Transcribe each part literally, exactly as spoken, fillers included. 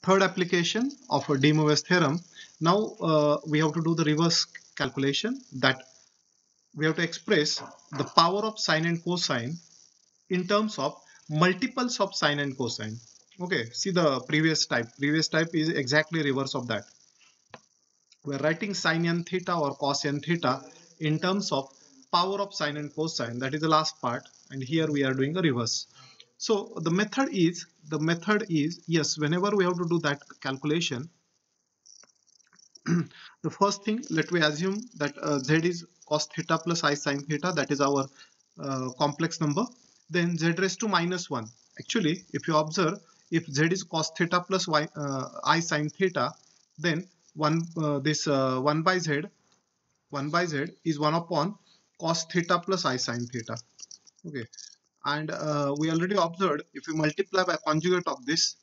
Third application of a De Moivre's theorem. Now uh, we have to do the reverse calculation, that we have to express the power of sine and cosine in terms of multiples of sine and cosine. Okay, see the previous type. Previous type is exactly reverse of that. We are writing sine n theta or cos n theta in terms of power of sine and cosine. That is the last part, and here we are doing the reverse. So the method is the method is yes, whenever we have to do that calculation, the first thing, let me assume that uh, z is cos theta plus I sin theta, that is our uh, complex number. Then z raised to minus one. Actually, if you observe, if z is cos theta plus y, uh, I sin theta, then one uh, this uh, one by z one by z is one upon cos theta plus I sin theta. Okay, and uh, we already observed, if we multiply by conjugate of this,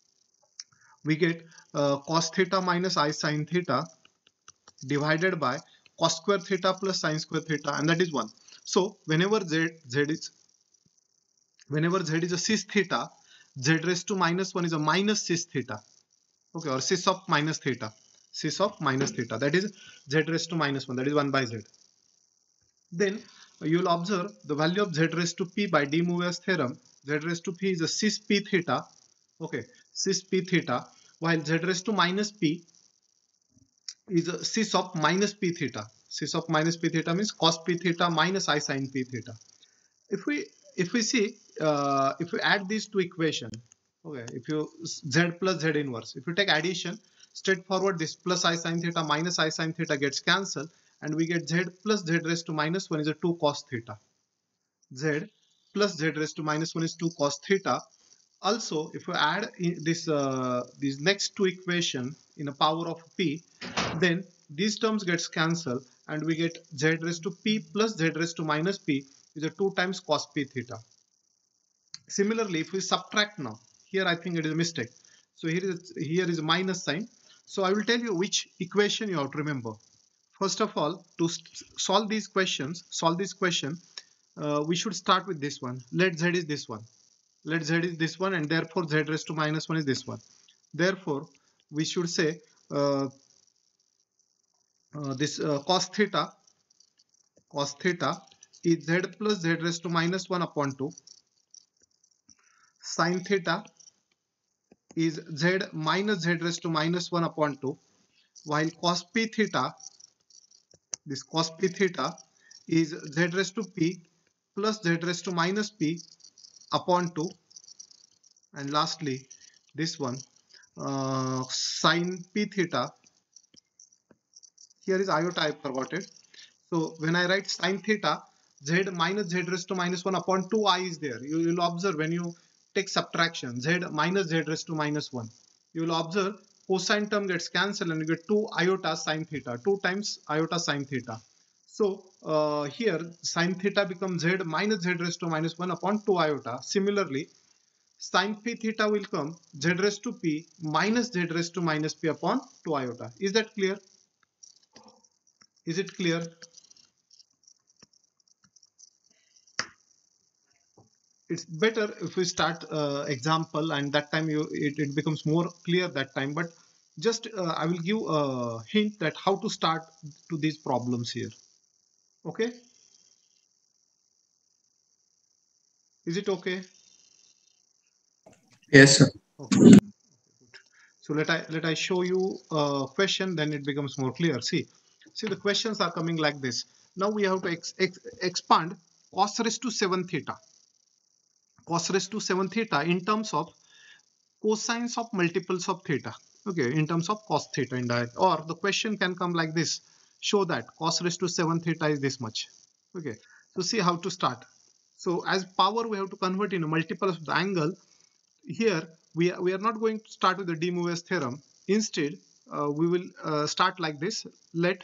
we get uh, cos theta minus I sin theta divided by cos square theta plus sin square theta, and that is one. So whenever z z is whenever z is a cis theta, z raised to minus one is a minus cis theta. Okay, or cis of minus theta, cis of minus theta, that is z raised to minus one, that is one by z. Then you will observe the value of z raised to p by De Moivre's theorem. Z raised to p is a cis p theta. Okay, cis p theta, while z raised to minus p is a cis of minus p theta. Cis of minus p theta means cos p theta minus I sin p theta. If we if we see uh, if we add these two equations, okay, if you z plus z inverse, if you take addition straightforward, this plus I sin theta minus I sin theta gets cancelled, and we get z plus z raised to minus one is a two cos theta. Z plus z raised to minus one is two cos theta. Also, if we add this uh, these next two equation in a power of p, then these terms gets cancelled, and we get z raised to p plus z raised to minus p is a two times cos p theta. Similarly, if we subtract now, here I think it is a mistake. So here is here is a minus sign. So I will tell you which equation you have to remember. First of all, to solve these questions, solve this question, uh, we should start with this one. Let z is this one. Let z is this one, and therefore z raised to minus one is this one. Therefore, we should say uh, uh, this uh, cos theta, cos theta is z plus z raised to minus one upon two. Sin theta is z minus z raised to minus one upon two, while cos p theta, this cos p theta is z raised to p plus z raised to minus p upon two, and lastly this one uh, sin p theta, here is iota, I forgot it. So when I write sin theta, z minus z raised to minus one upon two I is there. You will observe when you take subtraction, z minus z raised to minus one, you will observe cosine term gets cancelled, and you get two iota sin theta, two times iota sin theta. So uh, here sin theta becomes z minus z raised to minus one upon two iota. Similarly, sin p theta will come z raised to p minus z raised to minus p upon two iota. Is that clear? Is it clear? It's better if we start uh, example, and that time you it, it becomes more clear that time. But just uh, I will give a hint that how to start to these problems here. Okay, is it okay? Yes, sir. Okay. So let I let I show you a question, then it becomes more clear. See, see the questions are coming like this. Now we have to ex, ex, expand cos raised to seven theta, cos raised to seven theta in terms of cosines of multiples of theta. Okay, in terms of cos theta indirect, or the question can come like this: show that cos raised to seven theta is this much. Okay, so see how to start. So as power we have to convert in a multiple of the angle. Here we are, we are not going to start with the De Moivre's theorem. Instead, uh, we will uh, start like this. Let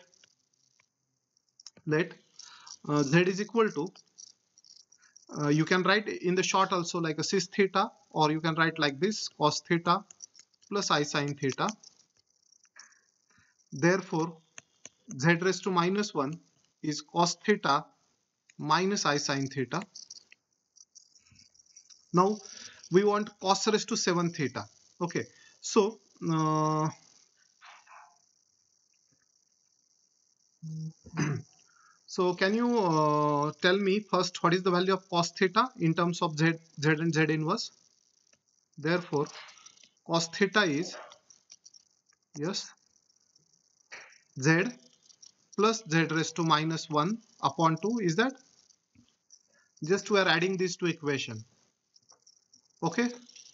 let uh, z is equal to, uh, you can write in the short also like a cis theta, or you can write like this: cos theta plus I sin theta. Therefore, z raised to minus one is cos theta minus I sin theta. Now we want cos raised to seven theta. Okay, so uh, so can you uh, tell me first what is the value of cos theta in terms of z, z and z inverse? Therefore, cos theta is, yes, z plus z raised to minus one upon two. Is that? Just we are adding these two equation. Okay.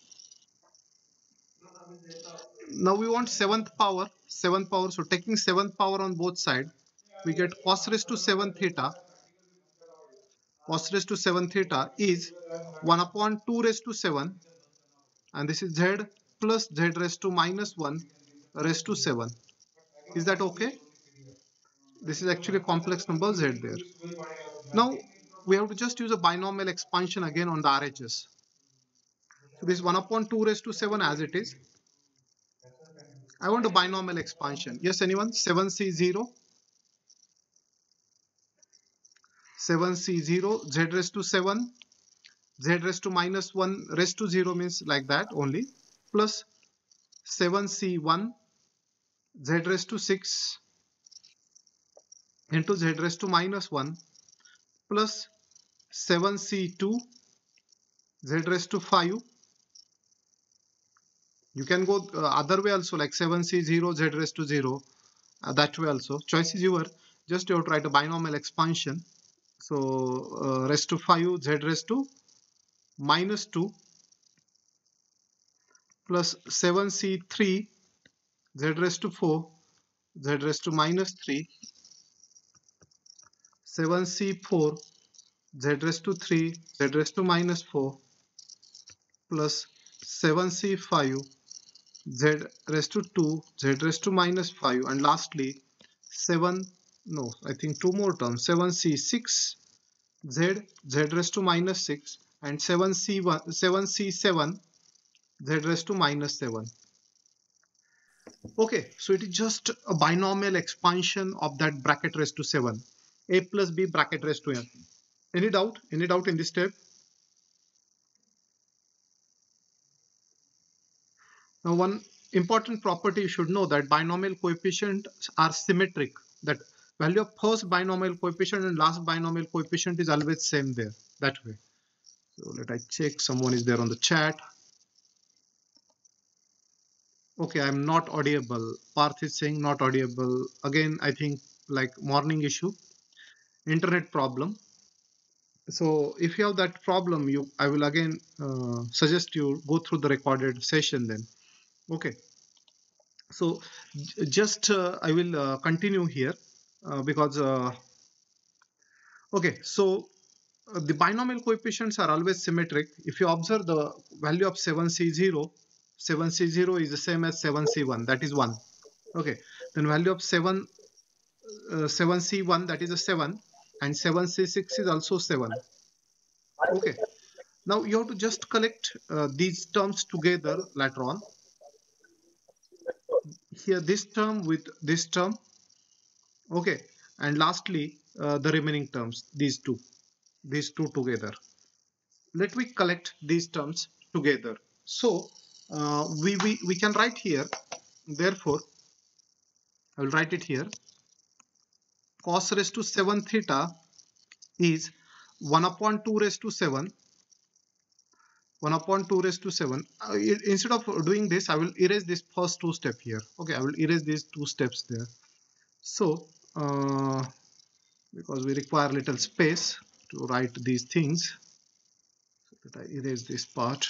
Now we want seventh power. Seventh power. So taking seventh power on both sides, we get cos raised to seven theta. Cos raised to seven theta is one upon two raised to seven, and this is z plus z raised to minus one raised to seven. Is that okay? This is actually complex number z there. Now we have to just use a binomial expansion again on the R H S. So this one upon two raised to seven as it is. I want a binomial expansion. Yes, anyone? seven C zero. seven C zero, z raised to seven, z raised to minus one raised to zero means like that only, plus seven C one, z raised to six into z raised to minus one, plus seven C two, z raised to five. You can go uh, other way also, like seven C zero, z raised to zero. Uh, that way also. Choice is yours. Just you have to write a binomial expansion. So uh, raised to five, z raised to minus two, plus seven C three, z raised to four, z raised to minus three, seven C four, z raised to three, z raised to minus four, plus seven C five, z raised to two, z raised to minus five, and lastly seven, no, I think two more terms, seven C six, z, z raised to minus six, and seven C one, seven C seven, z raised to minus seven. Okay, so it is just a binomial expansion of that bracket raised to seven. A plus B bracket raised to n. Any doubt? Any doubt in this step? Now, one important property you should know that binomial coefficients are symmetric. That value of first binomial coefficient and last binomial coefficient is always same there. That way. So let I check. Someone is there on the chat. Okay, I'm not audible. Parth is saying not audible. Again, I think like morning issue, internet problem. So if you have that problem, you I will again uh, suggest you go through the recorded session then. Okay. So just uh, I will uh, continue here uh, because uh, okay. So uh, the binomial coefficients are always symmetric. If you observe the value of seven C zero, seven C zero is the same as seven C one, that is one. Okay. Then value of seven uh, seven C one, that is a seven, and seven C six is also seven. Okay. Now you have to just collect uh, these terms together later on. Here this term with this term. Okay. And lastly, uh, the remaining terms, these two, these two together. Let me collect these terms together. So uh, we, we, we can write here, therefore, I will write it here. Cos raised to seven theta is one upon two raised to seven. one upon two raised to seven. Uh, instead of doing this, I will erase this first two steps here. Okay, I will erase these two steps there. So, uh, because we require little space to write these things, so that I erase this part.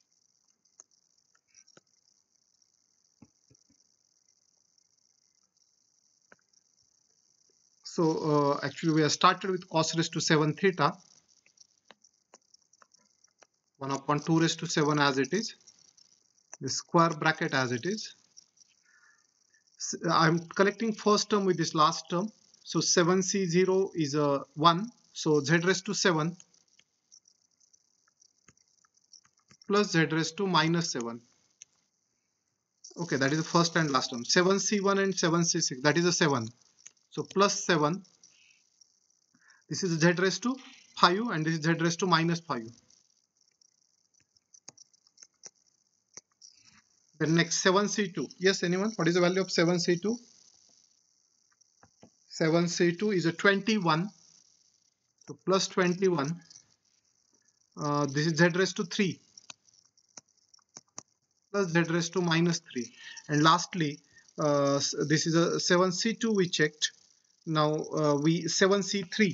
So, uh, actually, we have started with cos raised to seven theta. one upon two raised to seven as it is. The square bracket as it is. I'm collecting first term with this last term. So seven C zero is a one. So z raised to seven plus z raised to minus seven. Okay, that is the first and last term. seven C one and seven C six, that is a seven. So plus seven. This is z raised to five and this is z raised to minus five. Then next seven C two. Yes, anyone? What is the value of seven C two? seven C two is a twenty-one. So plus twenty-one. Uh, this is z raised to three plus z raised to minus three. And lastly, uh, this is a seven C two we checked. Now uh, we seven C three.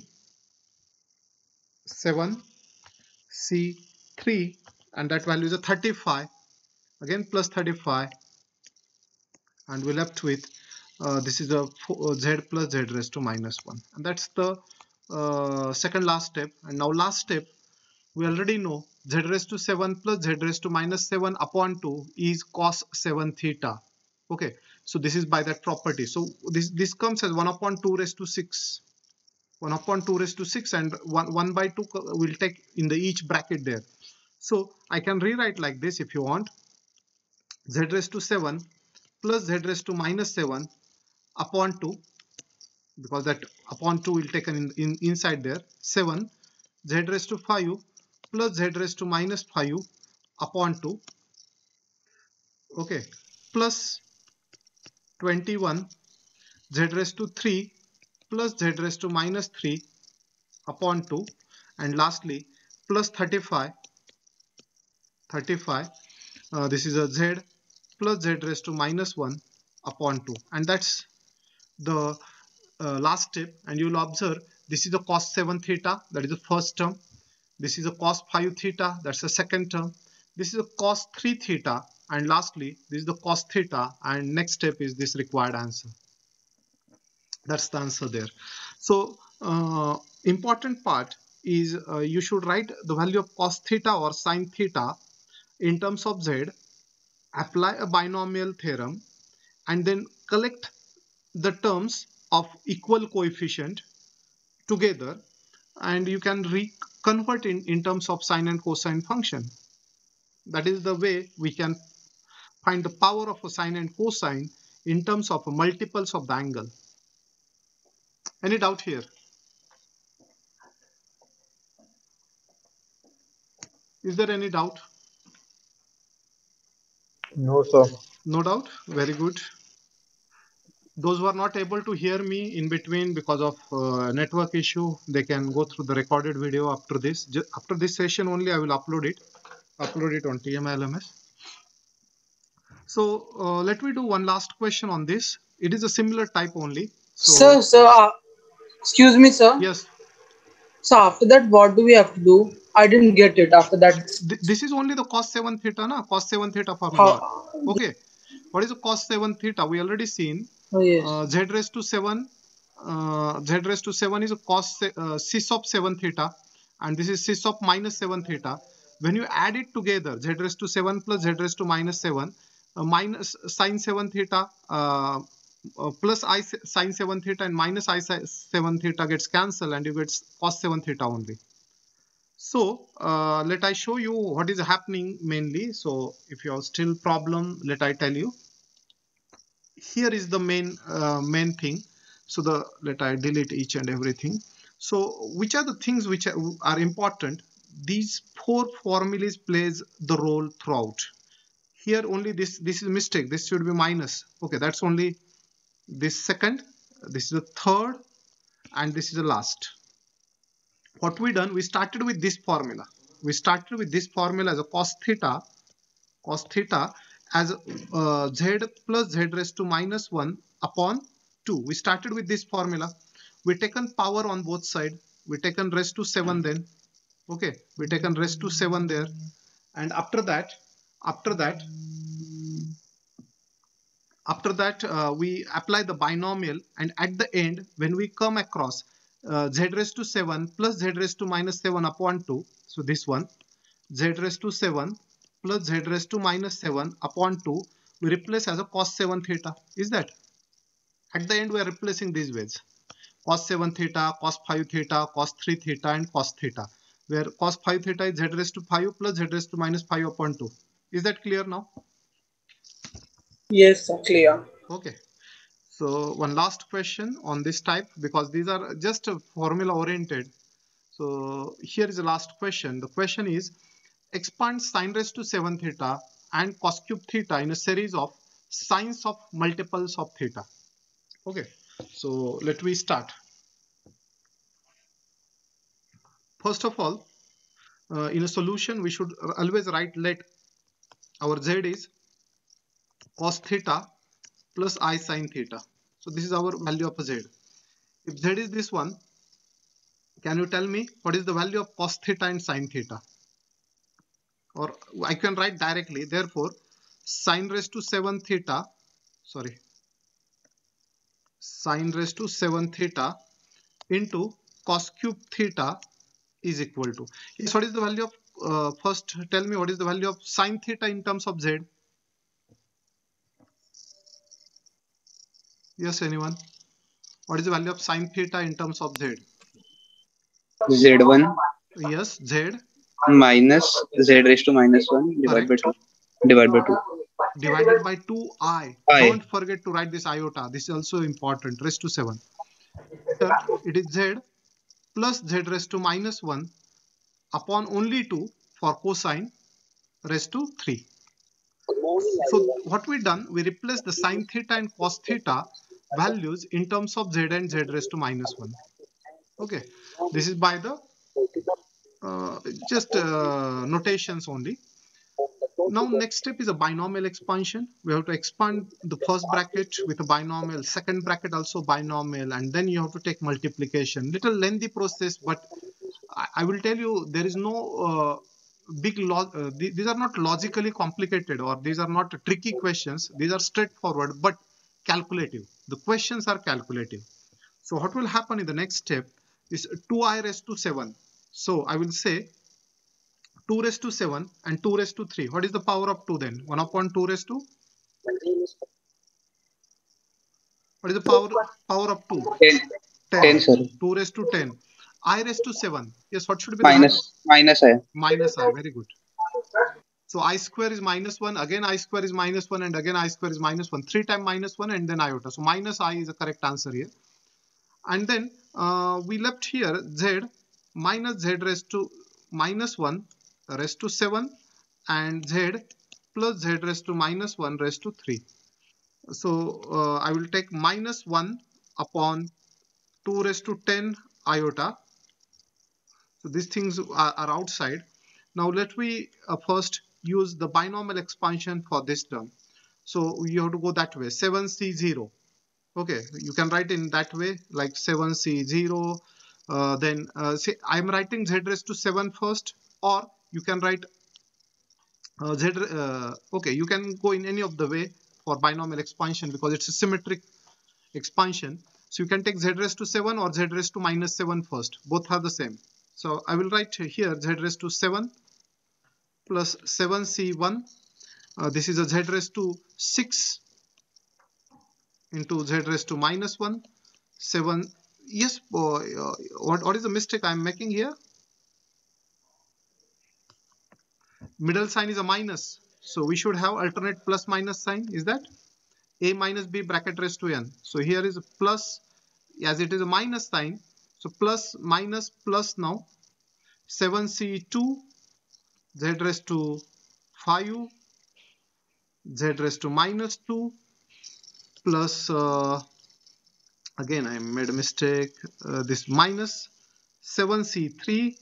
seven C three, and that value is a thirty-five. Again plus thirty-five, and we're left with uh, this is a z plus z raised to minus one, and that's the uh, second last step. And now last step, we already know z raised to seven plus z raised to minus seven upon two is cos seven theta. Okay, so this is by that property. So this this comes as one upon two raised to six. one upon two raised to six, and one, one by two will take in the each bracket there. So I can rewrite like this if you want. Z raised to seven plus z raised to minus seven upon two, because that upon two will take in, in inside there. seven z raised to five plus z raised to minus five upon two. Okay, plus twenty-one z raised to three plus z raised to minus three upon two, and lastly plus thirty-five. thirty-five. Uh, this is a z plus z raised to minus one upon two, and that's the uh, last step. And you will observe this is a cos seven theta, that is the first term. This is a cos five theta, that's the second term. This is a cos three theta, and lastly this is the cos theta, and next step is this required answer. That's the answer there. So uh, important part is uh, you should write the value of cos theta or sin theta in terms of z, apply a binomial theorem, and then collect the terms of equal coefficient together, and you can reconvert in, in terms of sine and cosine function. That is the way we can find the power of a sine and cosine in terms of multiples of the angle. Any doubt here? Is there any doubt? No, sir. No doubt. Very good. Those who are not able to hear me in between because of uh, network issue, they can go through the recorded video after this. Just after this session only, I will upload it. Upload it on T M I L M S. So uh, let me do one last question on this. It is a similar type only. So, sir, sir, uh, excuse me, sir. Yes. So after that, what do we have to do? I didn't get it after that. Th this is only the cos seven theta, na? Cos seven theta formula. How? Okay. What is the cos seven theta? We already seen. Oh, yes. Uh, z raised to seven. Uh, z raised to seven is a cos uh, cis of seven theta, and this is cis of minus seven theta. When you add it together, z raised to seven plus z raised to minus seven, uh, minus sine seven theta, uh, uh, plus I sine seven theta and minus I seven theta gets cancelled, and you get cos seven theta only. So uh, let I show you what is happening mainly. So if you have still problem, let I tell you. Here is the main uh, main thing. So the let I delete each and everything. So which are the things which are, are important? These four formulas plays the role throughout. Here only this this is mistake. This should be minus. Okay, that's only this second. This is the third, and this is the last. What we done? We started with this formula. We started with this formula as a cos theta. Cos theta as uh, z plus z raised to minus one upon two. We started with this formula. We taken power on both sides. We taken raised to seven then. Okay, we taken raised to seven there, and after that, after that, after that, uh, we apply the binomial, and at the end, when we come across uh, z raised to seven plus z raised to minus seven upon two, so this one, z raised to seven plus z raised to minus seven upon two, we replace as a cos seven theta. Is that? At the end, we are replacing these ways. Cos seven theta, cos five theta, cos three theta, and cos theta. Where cos five theta is z raised to five plus z raised to minus five upon two. Is that clear now? Yes, sir, clear. Okay. So one last question on this type, because these are just formula oriented. So here is the last question. The question is, expand sine raised to seven theta and cos cube theta in a series of sines of multiples of theta. Okay, so let me start. First of all, uh, in a solution we should always write, let our z is cos theta plus I sin theta. So this is our value of z. If z is this one, can you tell me what is the value of cos theta and sin theta? Or I can write directly, therefore sin raised to seven theta, sorry, sin raised to seven theta into cos cube theta is equal to, yes, what is the value of, uh, first tell me what is the value of sin theta in terms of z? Yes, anyone? What is the value of sin theta in terms of z? Z one Yes, z minus Z raised to minus one divided by correct, two divided by two divided by two I. I. Don't forget to write this iota. This is also important. Raised to seven. Here it is z plus z raised to minus one upon only two for cosine raised to three. So what we done, we replace the sin theta and cos theta values in terms of z and z raised to minus one. Okay, this is by the uh, just uh, notations only. Now next step is a binomial expansion. We have to expand the first bracket with a binomial, second bracket also binomial, and then you have to take multiplication. Little lengthy process, but I, I will tell you there is no uh, big log. Uh, th these are not logically complicated, or these are not tricky questions. These are straightforward but calculative. The questions are calculative. So what will happen in the next step is two I raised to seven. So I will say two raised to seven and two raised to three. What is the power of two then? one upon two raised to? What is the power power of two? ten. ten. ten, sir. two raised to ten. I raised to seven. Yes, what should be Minus the minus I. minus I. Very good. So I square is minus one. Again I square is minus one, and again I square is minus one. Three times minus one and then iota. So minus I is the correct answer here. And then uh, we left here z minus z raised to minus one raised to seven and z plus z raised to minus one raised to three. So uh, I will take minus one upon two raised to ten iota. So these things are, are outside. Now let me uh, first use the binomial expansion for this term. So you have to go that way, seven c zero. Okay, you can write in that way, like seven c zero. Uh, then uh, say I'm writing z raised to seven first, or you can write uh, z. Uh, okay, you can go in any of the way for binomial expansion because it's a symmetric expansion. So you can take z raised to seven or z raised to minus seven first. Both are the same. So I will write here z raised to seven plus seven c one. Uh, this is a z raised to six into z raised to minus one. seven. Yes, uh, what, what is the mistake I am making here? Middle sign is a minus. So we should have alternate plus minus sign. Is that? A minus b bracket raised to n. So here is a plus, as it is a minus sign. So plus minus plus now. seven c two z raised to five z raised to minus two plus uh, again I made a mistake, uh, this minus seven c three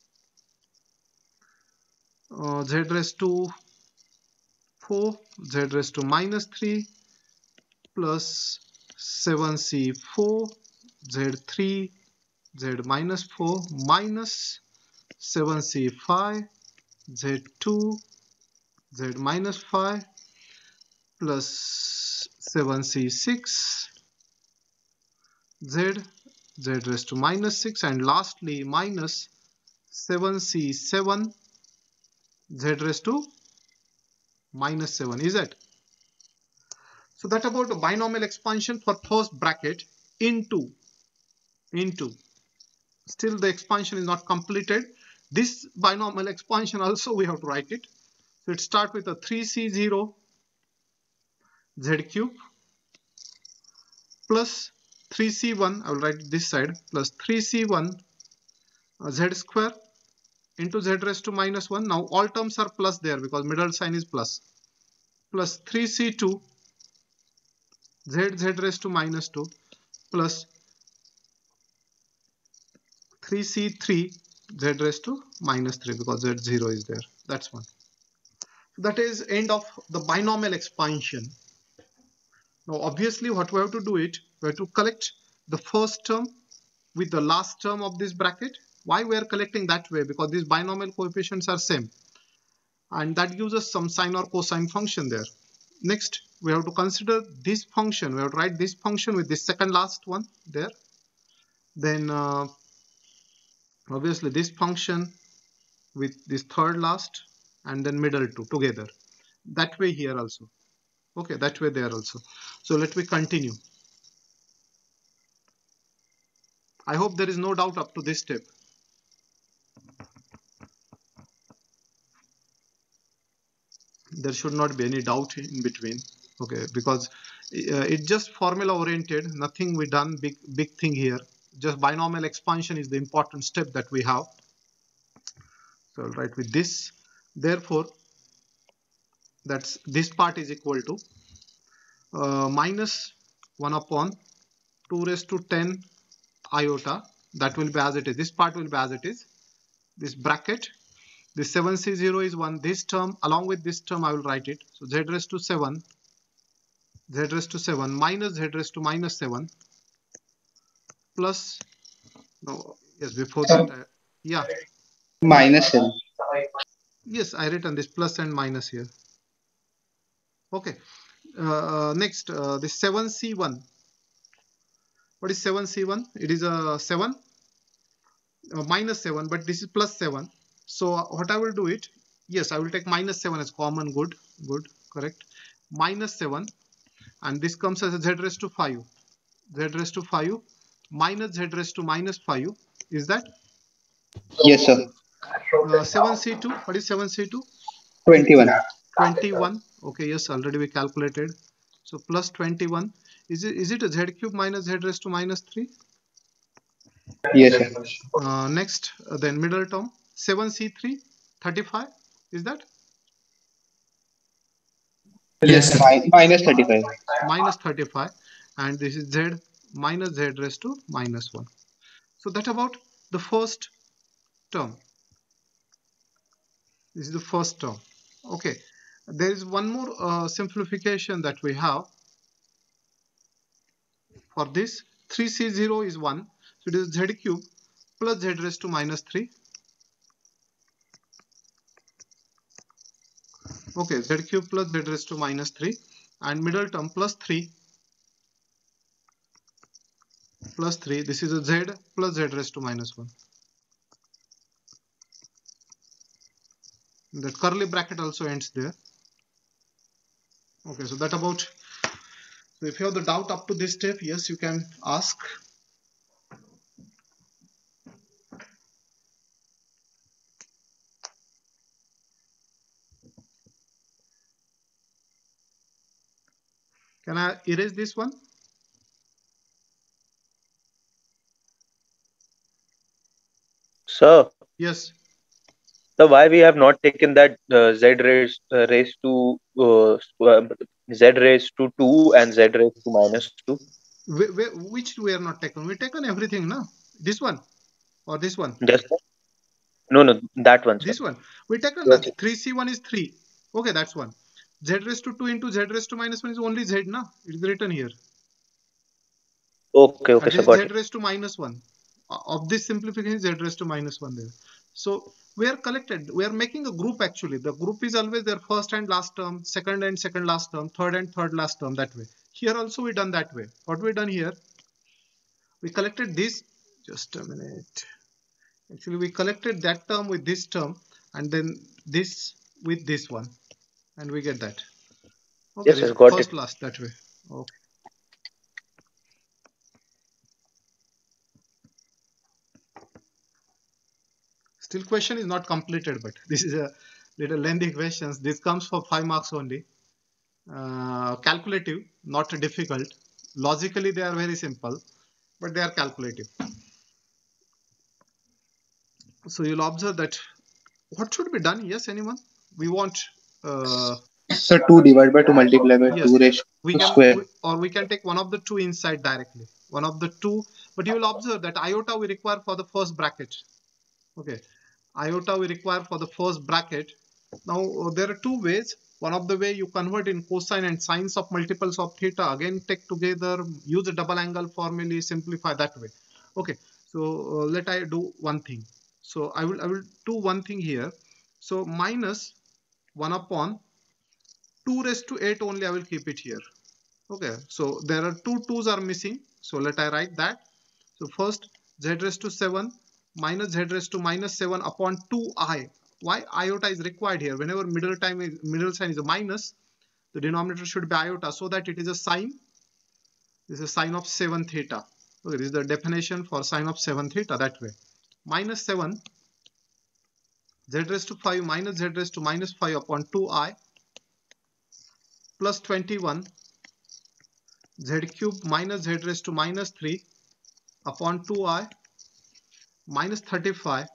uh, z raised to four z raised to minus three plus seven c four z three z minus four minus seven c five z two z minus five plus seven c six z z raised to minus six, and lastly minus seven c seven z raised to minus seven. Is it? So that about the binomial expansion for first bracket into into still the expansion is not completed. This binomial expansion also we have to write it. So it starts with a three c zero z cube plus three c one, I will write this side, plus three c one uh, z square into z raised to minus one. Now all terms are plus there because middle sign is plus. plus three c two z z raised to minus two plus three c three z raised to minus three because z zero is there. That's one. That is end of the binomial expansion. Now obviously what we have to do it, we have to collect the first term with the last term of this bracket. Why we are collecting that way? Because these binomial coefficients are same, and that gives us some sine or cosine function there. Next we have to consider this function. We have to write this function with this second last one there. Then uh, obviously this function with this third last, and then middle two together. That way here also. Okay, that way there also. So let me continue. I hope there is no doubt up to this step. There should not be any doubt in between. Okay, because uh, it's just formula oriented, nothing we done big big thing here. Just binomial expansion is the important step that we have. So I'll write with this. Therefore, that's this part is equal to uh, minus one upon two raised to ten iota. That will be as it is. This part will be as it is. This bracket. This seven c zero is one. This term along with this term I will write it. So z raised to seven, z raised to seven minus z raised to minus seven plus, no, yes, before that, uh, yeah. Minus seven. Yes, I written this plus and minus here. Okay. Uh, next, uh, this seven c one. What is seven c one? It is a seven uh, minus seven, but this is plus seven. So what I will do it, yes, I will take minus seven as common. Good, good, correct. Minus seven, and this comes as a z raised to five. Z raised to five minus z raised to minus five. Is that? Yes, sir. Uh, seven c two. What is seven c two? twenty-one. twenty-one. Okay, yes, already we calculated. So plus twenty-one. Is it is it a z cube minus z raised to minus three? Yes, sir. Uh, next, uh, then middle term seven c three, thirty-five. Is that? Yes, sir. Mi minus thirty-five. Minus thirty-five, and this is z minus z raised to minus one. So that about the first term. This is the first term. Okay, there is one more uh, simplification that we have. For this, three c zero is one, so it is z cube plus z raised to minus three. Okay, z cube plus z raised to minus three, and middle term plus three plus three. This is a z plus z raised to minus one. The curly bracket also ends there. Okay, so that about. So if you have the doubt up to this step, yes, you can ask. Can I erase this one? Sir, Yes. so why we have not taken that uh, z raised uh, raised to uh, uh, z raised to two and z raised to minus two? Wh wh which we are not taken? We taken everything, no? This one or this one? Yes, sir. No, no, that one, sir. This one. We taken Yes, that. three c one is three. Okay, that's one. Z raised to two into z raised to minus one is only z, na? It's written here. Okay, okay, And sir, this got is z it. raised to minus one. Of this simplification, z raised to minus one there. So we are collected. We are making a group actually. The group is always their first and last term, second and second last term, third and third last term, that way. Here also we done that way. What we done here? We collected this. Just a minute. Actually, we collected that term with this term, and then this with this one, and we get that. Okay, Yes, this sir, got first it. last that way. Okay. Still question is not completed, but this is a little lengthy questions. This comes for five marks only. Uh, calculative, not difficult. Logically, they are very simple, but they are calculative. So you'll observe that what should be done. Yes, anyone? We want uh, So two divided by two multiplied by Yes. two raised We to can, square. we, or we can take one of the two inside directly. One of the two, but you will observe that iota we require for the first bracket. Okay, iota we require for the first bracket. Now uh, there are two ways. One of the way you convert in cosine and sines of multiples of theta. Again, take together, use a double angle formula, simplify that way. Okay, so uh, let I do one thing. So I will I will do one thing here. So minus one upon two raised to eight only I will keep it here. Okay, so there are two twos are missing. So let I write that. So first z raised to seven minus z raised to minus seven upon two I. Why iota is required here? Whenever middle time is middle sign is a minus, the denominator should be iota, so that it is a sine. This is a sine of seven theta. Okay, this is the definition for sine of seven theta that way. Minus seven z raised to five minus z raised to minus five upon two I plus twenty-one z cube minus z raised to minus three upon two I minus thirty-five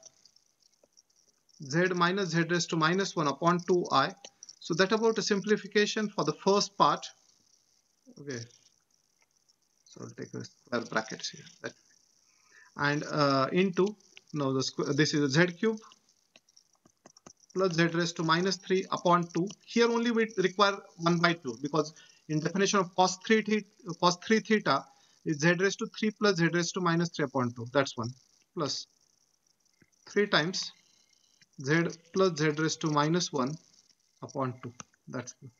z minus z raised to minus one upon two I. So that about a simplification for the first part. Okay, so I'll take a square brackets here. That, and uh, into no the square, this is a z cube plus z raised to minus three upon two. Here only we require one by two, because in definition of cos three theta, cos three theta is z raised to three plus z raised to minus three upon two. That's one, plus three times z plus z raised to minus one upon two. That's two.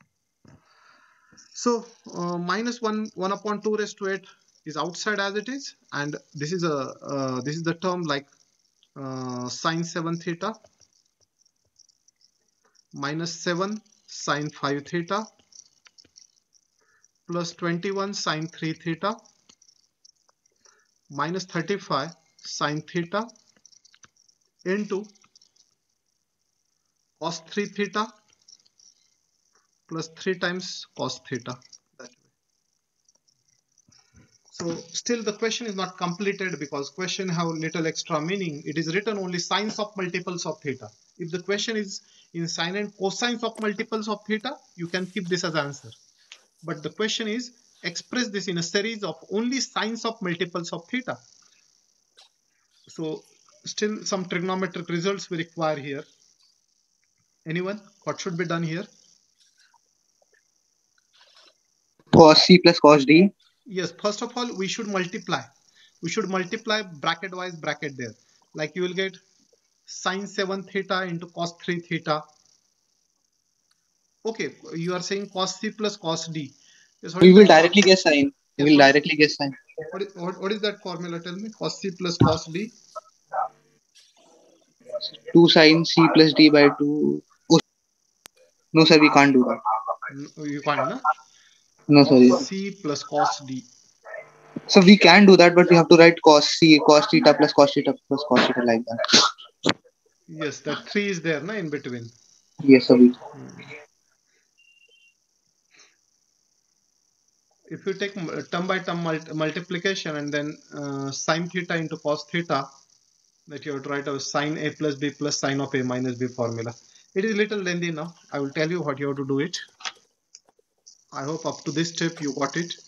So uh, minus one one upon two raised to eight is outside as it is, and this is a uh, this is the term like uh, sine seven theta minus seven sine five theta plus twenty-one sine three theta minus thirty-five sine theta into cos three theta plus three times cos theta. That way. So still the question is not completed, because question have little extra meaning. It is written only sines of multiples of theta. If the question is in sine and cosines of multiples of theta, you can keep this as answer. But the question is express this in a series of only sines of multiples of theta. So still some trigonometric results we require here. Anyone? What should be done here? Cos C plus cos D. Yes, first of all, we should multiply. We should multiply bracket wise bracket there. Like you will get sine seven theta into cos three theta. Okay, you are saying cos C plus cos D. Yes, We will directly get sine. We Yes, will what- directly get sine. What is, what, what is that formula? Tell me. Cos C plus cos D. two sine C plus D by two. Oh, no, sir, we can't do that. No, you can't, no? No, sorry. Cos C plus cos D. So we can do that, but we have to write cos C, cos theta plus cos theta plus cos theta like that. Yes, that three is there, na, in between. Yes, sir. We. If you take uh, term by term multi multiplication and then uh, sine theta into cos theta, that you have to write a sine A plus B plus sine of A minus B formula. It is little lengthy now. I will tell you what you have to do it. I hope up to this step you got it.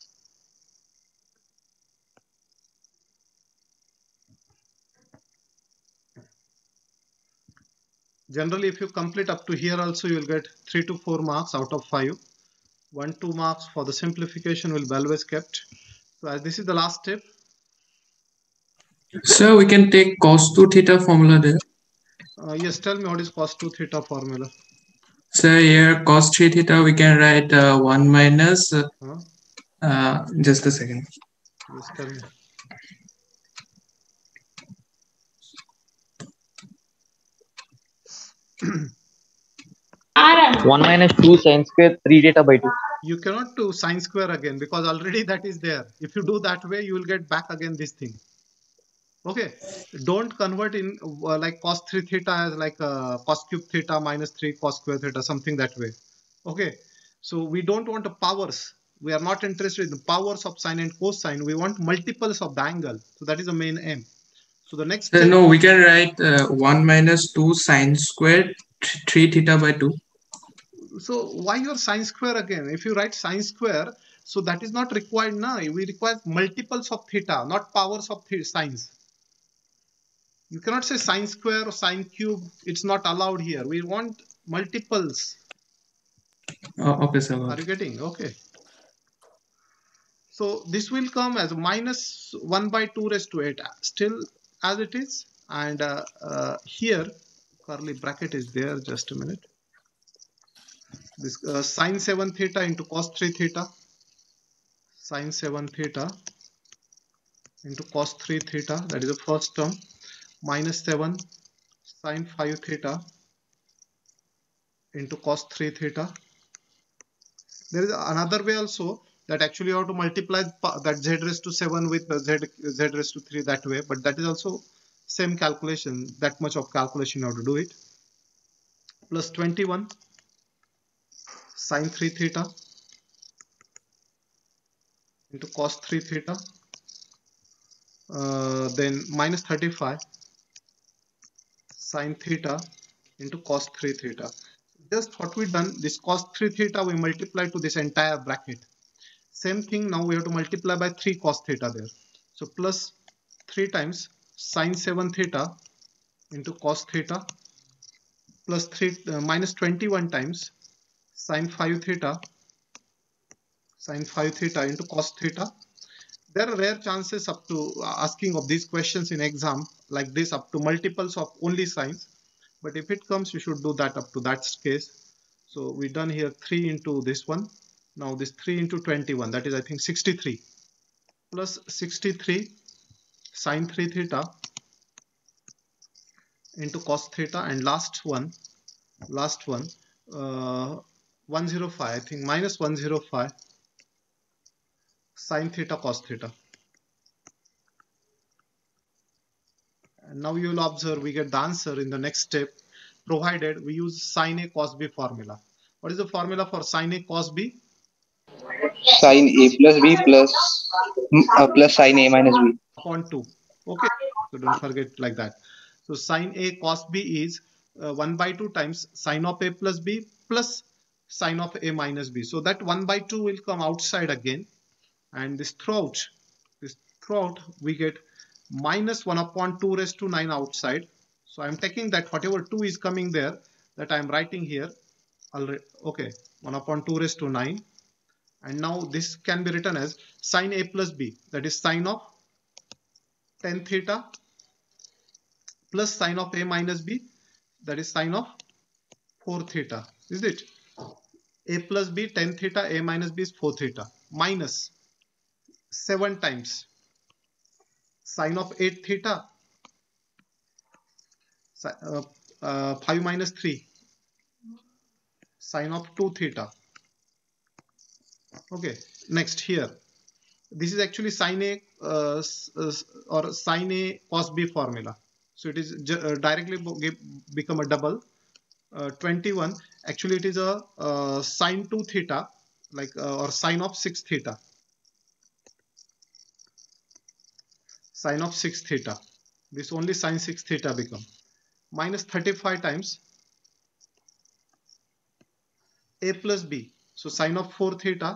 Generally, if you complete up to here also, you will get three to four marks out of five. One, two marks for the simplification will be always kept. So as this is the last step. Sir, we can take cos two theta formula there. Uh, yes, tell me what is cos two theta formula. So here cos three theta we can write uh, one minus uh, Huh? uh, just a second. Yes, tell me. one minus two sine square three theta by two. You cannot do sine square again, because already that is there. If you do that way, you will get back again this thing. Okay, don't convert in uh, like cos three theta as like uh, cos cube theta minus three cos square theta, something that way. Okay, so we don't want the powers. We are not interested in the powers of sine and cosine. We want multiples of the angle. So that is the main aim. So the next So step, no, we can write uh, one minus two sine squared th- three theta by two. So why your sine square again? If you write sine square, so that is not required now. We require multiples of theta, not powers of theta sines. You cannot say sine square or sine cube. It's not allowed here. We want multiples. Oh, okay, sir. Are you getting? Okay. So this will come as minus one by two raised to eight, still as it is. And uh, uh, here, curly bracket is there. Just a minute. This uh, sine seven theta into cos three theta. Sine seven theta into cos three theta. That is the first term. Minus seven sine five theta into cos three theta. There is another way also, that actually you have to multiply that z raised to seven with z, z raised to three that way, but that is also same calculation, that much of calculation you have to do it. Plus twenty-one sine three theta into cos three theta, uh, then minus thirty-five sine theta into cos three theta. Just what we done, this cos three theta we multiply to this entire bracket. Same thing, now we have to multiply by three cos theta there. So plus three times sine seven theta into cos theta, plus three uh, minus twenty-one times sine five theta, sine five theta into cos theta. There are rare chances up to uh, asking of these questions in exam like this, up to multiples of only sines. But if it comes, you should do that up to that case. So we done here three into this one. Now this three into twenty-one, that is I think sixty-three, plus sixty-three sine three theta into cos theta, and last one, last one, uh, one hundred five, I think minus one hundred five sine theta cos theta. And now you will observe we get the answer in the next step, provided we use sine A cos B formula. What is the formula for sine A cos B? Sine A plus B plus uh, plus sine A minus B upon two. Okay, so don't forget like that. So sine A cos B is uh, one by two times sine of A plus B plus sine of A minus B. So that one by two will come outside again, and this throughout, this throughout we get minus one upon two raised to nine outside. So I'm taking that whatever two is coming there, that I'm writing here already. Okay, one upon two raised to nine. And now this can be written as sine A plus B, that is sine of tan theta, plus sine of A minus B, that is sine of four theta. Is it? A plus B tan theta, A minus B is four theta, minus seven times sine of eight theta, uh, uh, five minus three, sine of two theta. Okay, next here, this is actually sine A uh, or sine A cos B formula. So it is uh, directly become a double. Uh, twenty-one, actually it is a uh, sine two theta, like uh, or sine of six theta. Sine of six theta. This only sine six theta become. Minus thirty-five times A plus B. So sine of four theta,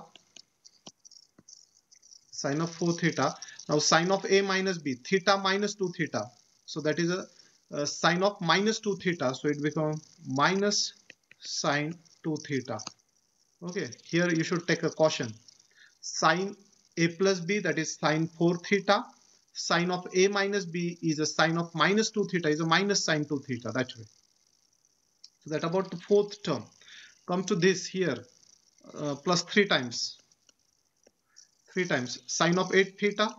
sine of four theta. Now sine of A minus B, theta minus two theta. So that is a, a sine of minus two theta. So it becomes minus sine two theta. Okay, here you should take a caution. Sine A plus B, that is sine four theta. Sine of A minus B is a sine of minus two theta, is a minus sine two theta, that way. So that about the fourth term. Come to this here. Uh, plus three times, three times sine of eight theta,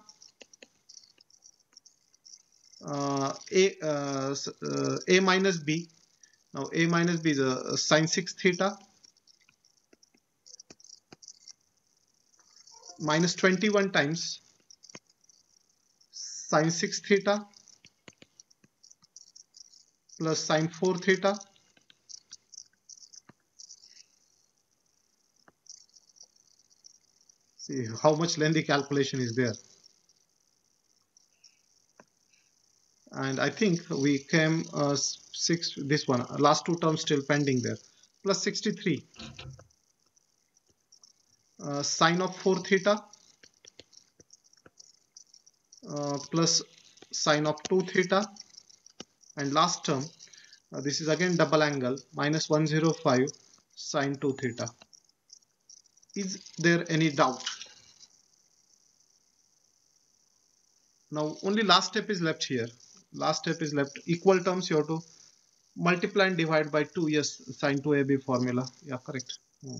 uh, a uh, uh, a minus b. Now A minus B is a, a sine six theta, minus twenty-one times sine six theta plus sine four theta. See how much lengthy calculation is there. And I think we came uh, six, this one, last two terms still pending there. plus sixty-three. Uh, sine of four theta uh, plus sine of two theta, and last term, uh, this is again double angle, minus one hundred five sine two theta. Is there any doubt? Now only last step is left here. Last step is left. Equal terms you have to multiply and divide by two. Yes, sine two A B formula. Yeah, correct. Hmm.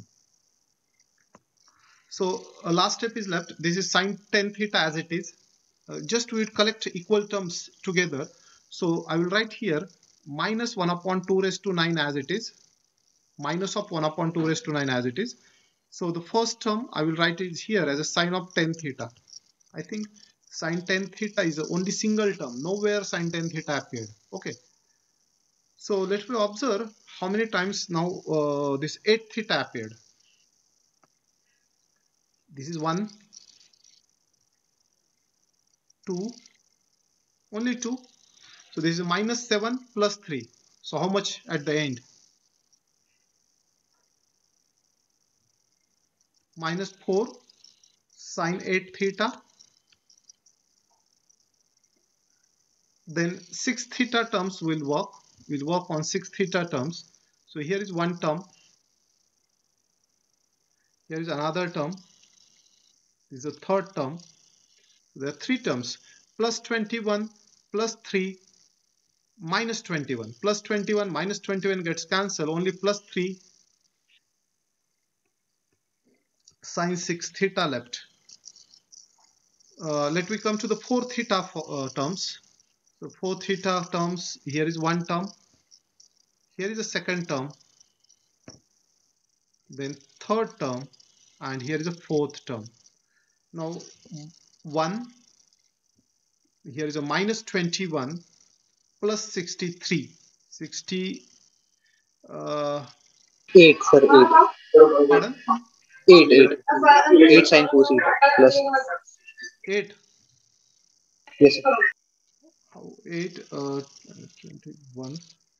So uh, last step is left. This is sine ten theta as it is. Uh, just we collect equal terms together. So I will write here minus one upon two raised to nine as it is. Minus of one upon two raised to nine as it is. So the first term I will write it here as a sine of ten theta. I think sine ten theta is the only single term. Nowhere sine ten theta appeared. Okay. So let me observe how many times now uh, this eight theta appeared. This is one, two, only two. So this is minus seven plus three. So how much at the end? Minus four sine eight theta. Then six theta terms will work. We'll work on six theta terms. So here is one term. Here is another term. This is a third term. There are three terms. Plus twenty-one, plus three, minus twenty-one. Plus twenty-one, minus twenty-one gets cancelled. Only plus three sine six theta left. Uh, let me come to the four theta for, uh, terms. So four theta terms, here is one term. Here is a second term. Then third term. And here is a fourth term. Now one, here is a minus twenty-one plus sixty-three. sixty, uh, eight, sir, eight. pardon? eight, eight. eight sine four theta plus. eight. Yes, sir. How eight, uh, twenty-one.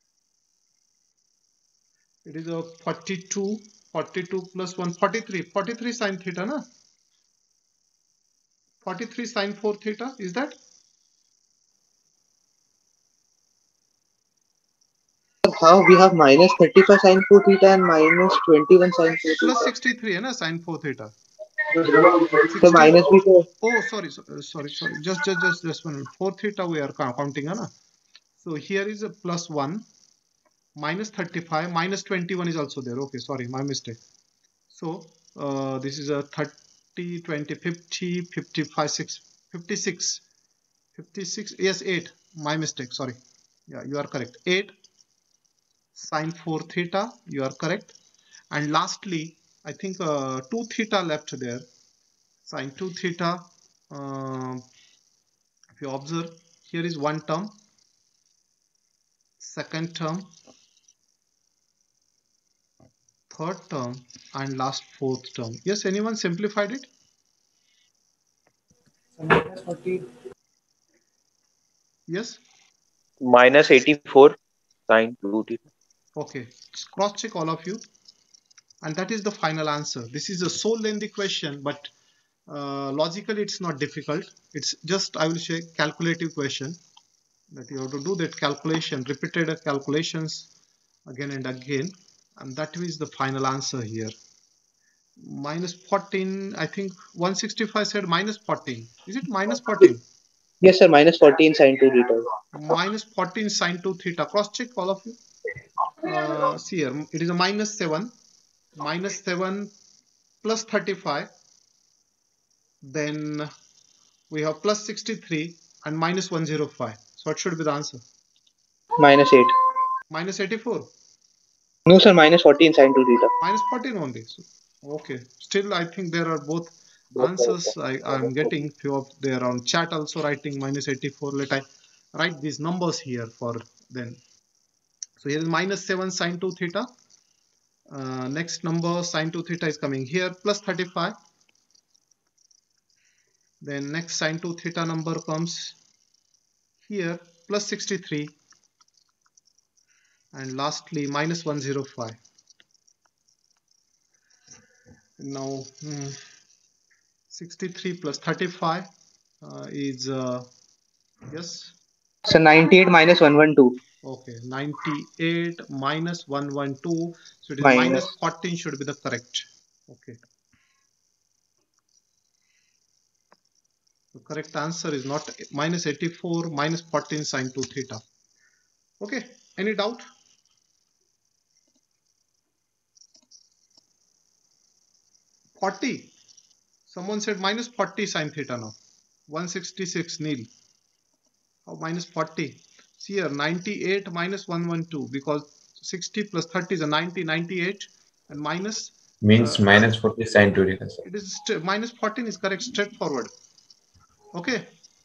It is a forty-two. forty-two plus one, forty-three. forty-three sine theta, na? forty-three sine four theta, is that? How we have minus thirty-five sine four theta and minus twenty-one sine four theta. Plus sixty-three, hai na, sine four theta. So minus before. Oh, sorry, sorry, sorry, sorry. Just, just, just, just one minute. four theta we are counting, hai na? So here is a plus one, minus thirty-five, minus twenty-one is also there. Okay, sorry, my mistake. So uh, this is a thirty, twenty, fifty, fifty-five, six, fifty-six, fifty-six. Yes, eight. My mistake. Sorry. Yeah, you are correct. eight sine four theta. You are correct. And lastly, I think uh, two theta left there. Sine two theta. Uh, if you observe, here is one term, second term, third term, and last fourth term. Yes, anyone simplified it? Yes. Minus eighty-four sine two theta. Okay, cross check all of you, and that is the final answer. This is a so lengthy question, but uh, logically it's not difficult. It's just, I will say, calculative question that you have to do that calculation, repeated calculations again and again, and that is the final answer here. Minus fourteen, I think one sixty-five said minus fourteen. Is it minus fourteen? Yes, sir, minus fourteen sine two theta. Minus fourteen sine two theta. Cross check all of you. Uh, see here, it is a minus seven, minus seven plus thirty-five, then we have plus sixty-three and minus one hundred five. So what should be the answer? Minus eight. Minus eighty-four. No, sir, minus fourteen sine two theta. Minus fourteen only. So, okay, still I think there are both answers. I am getting few of there on chat also writing minus eighty-four. Let I write these numbers here for then. So here is minus seven sine two theta. Uh, next number sine two theta is coming here, plus thirty-five. Then next sine two theta number comes here, plus sixty-three. And lastly minus one hundred five. Now hmm, sixty-three plus thirty-five uh, is uh, yes. So ninety-eight minus one hundred twelve. Okay, ninety-eight minus one hundred twelve. So it is Minus. minus fourteen should be the correct. Okay. The correct answer is not minus eighty-four minus fourteen sine two theta. Okay. Any doubt? forty. Someone said minus forty sine theta now. one sixty-six nil. How minus forty? See here, ninety-eight minus one hundred twelve because sixty plus thirty is a ninety, ninety-eight and minus Means uh, minus forty sine two theta. it is minus fourteen is correct, straightforward. Okay.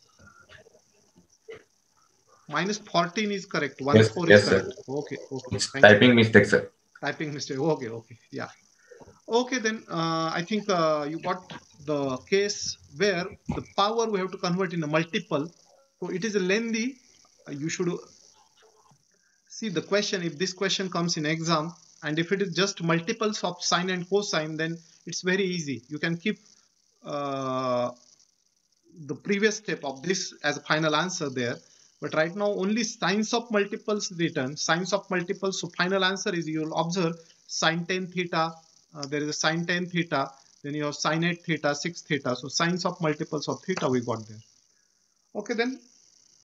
Minus fourteen is correct. One Yes, four yes, is sir. correct. Okay, okay. It's Thank you. typing mistake, sir. Typing mistake. Okay, okay. Yeah. Okay, then uh, I think uh, you got the case where the power we have to convert in a multiple. So it is a lengthy. Uh, you should see the question. If this question comes in exam, and if it is just multiples of sine and cosine, then it's very easy. You can keep uh, the previous step of this as a final answer there. But right now only sines of multiples written. Sines of multiples. So final answer is, you will observe sine ten theta. Uh, there is a sine ten theta. Then you have sine eight theta, six theta. So sines of multiples of theta we got there. Okay, then